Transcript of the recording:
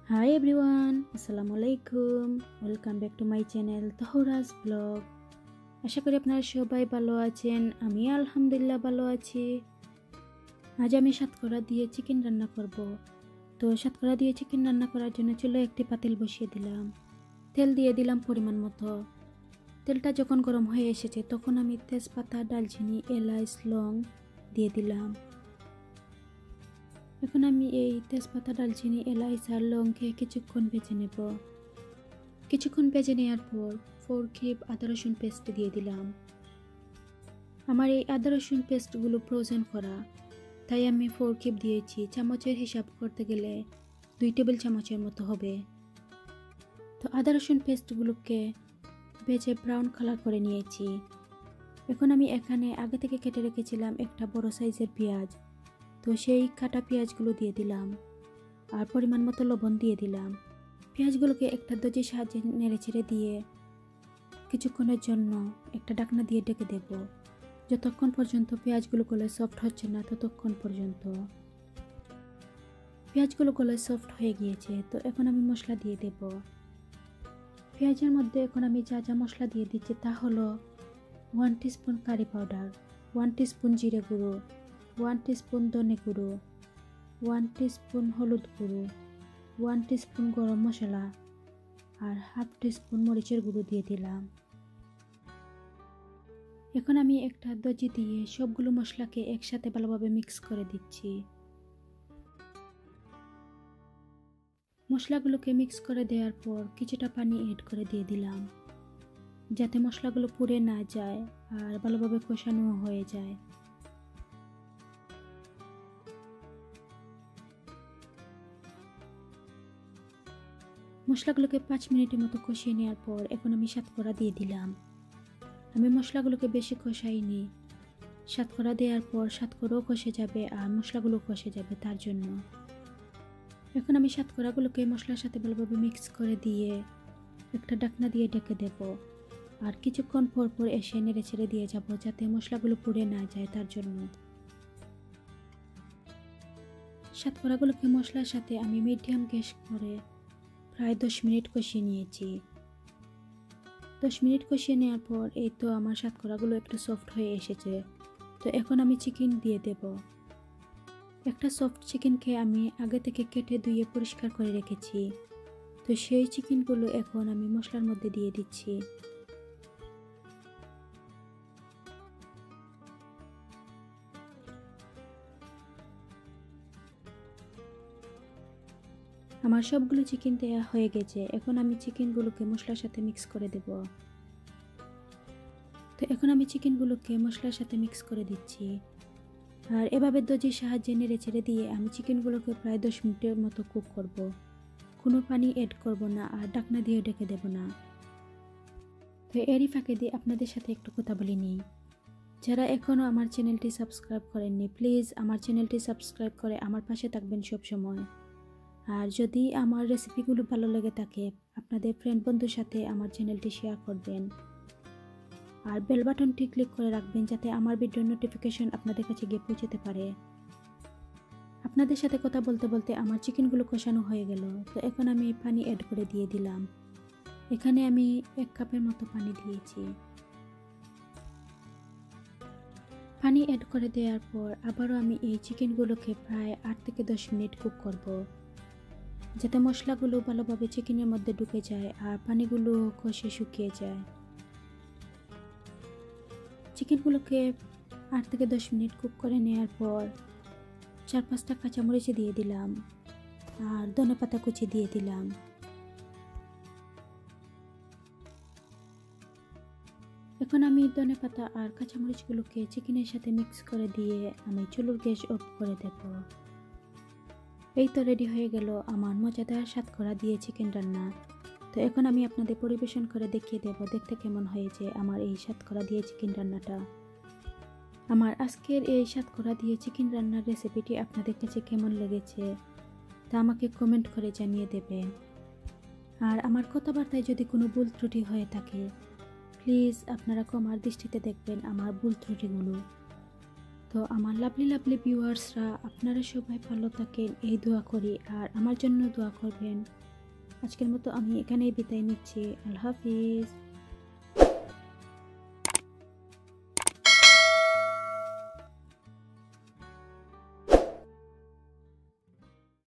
Hi everyone, Assalamualaikum. Welcome back to my channel Tohura's Vlog. আশা করি আপনারা সবাই ভালো আছেন। আমি আলহামদুলিল্লাহ ভালো আছি। আজ আমি সাতকরা দিয়ে চিকেন রান্না করব। তো সাতকরা দিয়ে চিকেন রান্না করার জন্য চুলায় একটি পাতিল বসিয়ে দিলাম। তেল দিয়ে দিলাম পরিমাণ মতো। তেলটা যখন গরম হয়ে এসেছে তখন আমি তেজপাতা, দারচিনি, এলাচ, লং দিয়ে দিলাম। এখন আমি এই তেজপাতা, দারচিনি, এলাচ আর লংকে কিছুক্ষণ ভেজে নেব। কিছুক্ষণ ভেজে নেওয়ার পর 4 কিউব আদা রসুন পেস্ট দিয়ে দিলাম। আমার এই আদা রসুন পেস্টগুলো ফ্রোজেন করা, তাই আমি 4 কিউব দিয়েছি। চামচের হিসাব করতে গেলে 2 টেবিল চামচের মতো হবে। তো আদা রসুন পেস্টগুলোকে ভেজে ব্রাউন কালার করে নিয়েছি। এখন আমি এখানে আগে থেকে কেটে রেখেছিলাম একটা বড় সাইজের পেঁয়াজ। তো সেই কাটা পেঁয়াজগুলো দিয়ে দিলাম আর পরিমাণ মতো লবণ দিয়ে দিলাম। পেঁয়াজগুলোকে একটা দজির সাহায্যে নেড়েচেড়ে দিয়ে কিছুক্ষণের জন্য একটা ঢাকনা দিয়ে ঢেকে দেব। যতক্ষণ পর্যন্ত পেঁয়াজগুলো গলে সফট হচ্ছে না ততক্ষণ পর্যন্ত। পেঁয়াজগুলো গলে সফট হয়ে গিয়েছে, তো এখন আমি মশলা দিয়ে দেব। পেঁয়াজের মধ্যে এখন আমি যা যা মশলা দিয়ে দিচ্ছি তা হলো 1 টিস্পুন কারি পাউডার, 1 টিস্পুন জিরে গুঁড়ো, 1 টিস্পুন ধনে গুঁড়ো, 1 টিস্পুন হলুদ গুঁড়ো, 1 টিস্পুন গরম মশলা আর 1/2 টিস্পুন মরিচের গুঁড়ো দিয়ে দিলাম। এখন আমি একটা দজি দিয়ে সবগুলো মশলাকে একসাথে ভালোভাবে মিক্স করে দিচ্ছি। মশলাগুলোকে মিক্স করে দেওয়ার পর কিছুটা পানি এড করে দিয়ে দিলাম, যাতে মশলাগুলো পুড়ে না যায় আর ভালোভাবে কষানো হয়ে যায়। মশলাগুলোকে 5 মিনিটের মতো কষিয়ে নেওয়ার পর এখন আমি সাতকরা দিয়ে দিলাম। আমি মশলাগুলোকে বেশি কষাইনি। সাতকরা দেওয়ার পর সাতকরাও কষে যাবে আর মশলাগুলো কষে যাবে, তার জন্য। এখন আমি সাতকরাগুলোকে মশলার সাথে ভালোভাবে মিক্স করে দিয়ে একটা ঢাকনা দিয়ে ঢেকে দেব আর কিছুক্ষণ পর পর এসে নেড়ে ছেড়ে দিয়ে যাব, যাতে মশলাগুলো পুড়ে না যায়, তার জন্য। সাতকরাগুলোকে মশলার সাথে আমি মিডিয়াম গ্যাস করে প্রায় 10 মিনিট কষিয়ে নিয়েছি। 10 মিনিট কষিয়ে নেওয়ার পর এই তো আমার সাতকরাগুলো একটু সফট হয়ে এসেছে। তো এখন আমি চিকেন দিয়ে দেব। একটা সফট চিকেনকে আমি আগে থেকে কেটে ধুয়ে পরিষ্কার করে রেখেছি। তো সেই চিকেনগুলো এখন আমি মশলার মধ্যে দিয়ে দিচ্ছি। আমার সবগুলো চিকেন দেওয়া হয়ে গেছে। এখন আমি চিকেনগুলোকে মশলার সাথে মিক্স করে দেব। তো এখন আমি চিকেনগুলোকে মশলার সাথে মিক্স করে দিচ্ছি আর এভাবে দজির সাহায্যে নেড়ে ছেড়ে দিয়ে আমি চিকেনগুলোকে প্রায় 10 মিনিটের মতো কুক করব। কোনো পানি এড করব না আর ঢাকনা দিয়ে ঢেকে দেব না। তো এরই ফাঁকে দিয়ে আপনাদের সাথে একটু কথা বলে নিই। যারা এখনও আমার চ্যানেলটি সাবস্ক্রাইব করেননি, প্লিজ আমার চ্যানেলটি সাবস্ক্রাইব করে আমার পাশে থাকবেন সব সময়। আর যদি আমার রেসিপিগুলো ভালো লেগে থাকে আপনাদের ফ্রেন্ড বন্ধুর সাথে আমার চ্যানেলটি শেয়ার করবেন আর বেল বাটনটি ক্লিক করে রাখবেন, যাতে আমার ভিডিওর নোটিফিকেশন আপনাদের কাছে গিয়ে পৌঁছতে পারে। আপনাদের সাথে কথা বলতে বলতে আমার চিকেনগুলো কষানো হয়ে গেল। তো এখন আমি পানি অ্যাড করে দিয়ে দিলাম। এখানে আমি 1 কাপের মতো পানি দিয়েছি। পানি অ্যাড করে দেওয়ার পর আবারও আমি এই চিকেনগুলোকে প্রায় 8 থেকে 10 মিনিট কুক করব, যাতে মশলাগুলো ভালোভাবে চিকেনের মধ্যে ঢুকে যায় আর পানিগুলো কষে শুকিয়ে যায়। চিকেনগুলোকে 8 থেকে 10 মিনিট কুক করে নেওয়ার পর 4-5টা কাঁচামরিচ দিয়ে দিলাম আর ধনেপাতা কুচি দিয়ে দিলাম। এখন আমি ধনেপাতা আর কাঁচামরিচগুলোকে চিকেনের সাথে মিক্স করে দিয়ে আমি চুলোর গ্যাস অফ করে দেব। এই তো রেডি হয়ে গেল আমার মজাদার সাতকরা দিয়ে চিকেন রান্না। তো এখন আমি আপনাদের পরিবেশন করে দেখিয়ে দেব দেখতে কেমন হয়েছে আমার এই সাতকরা দিয়ে চিকেন রান্নাটা। আমার আজকের এই সাতকরা দিয়ে চিকেন রান্নার রেসিপিটি আপনাদের কাছে কেমন লেগেছে তা আমাকে কমেন্ট করে জানিয়ে দেবেন। আর আমার কথাবার্তায় যদি কোনো ভুল ত্রুটি হয়ে থাকে প্লিজ আপনারা ক্ষমার দৃষ্টিতে দেখবেন আমার ভুল ত্রুটিগুলো। তো তো আমার লাভলি লাভলি ভিউয়ার্সরা, আপনারা সবাই ভালো থাকেন এই দোয়া করি, আর আমার জন্য দোয়া করবেন। আজকের মতো আমি এখানেই বিদায় নিচ্ছি। আল্লাহ হাফিজ।